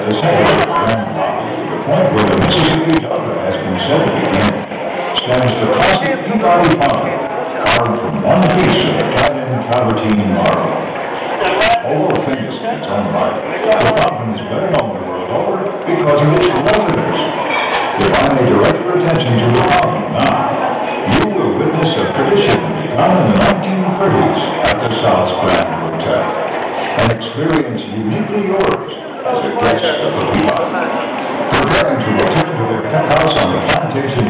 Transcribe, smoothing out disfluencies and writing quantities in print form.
the center of the Grand Lobby, the point where the Mississippi Delta has been said to begin, stands the classic Peabody Fountain, carved from one piece of Italian travertine marble. Although famous in its own right, the fountain is better known the world over because of its residents. If I may direct your attention to the fountain now, you will witness a tradition begun in the 1930s at the South Grand Hotel, an experience uniquely yours as a guest of the Peabody. Preparing to return to their penthouse on the plantation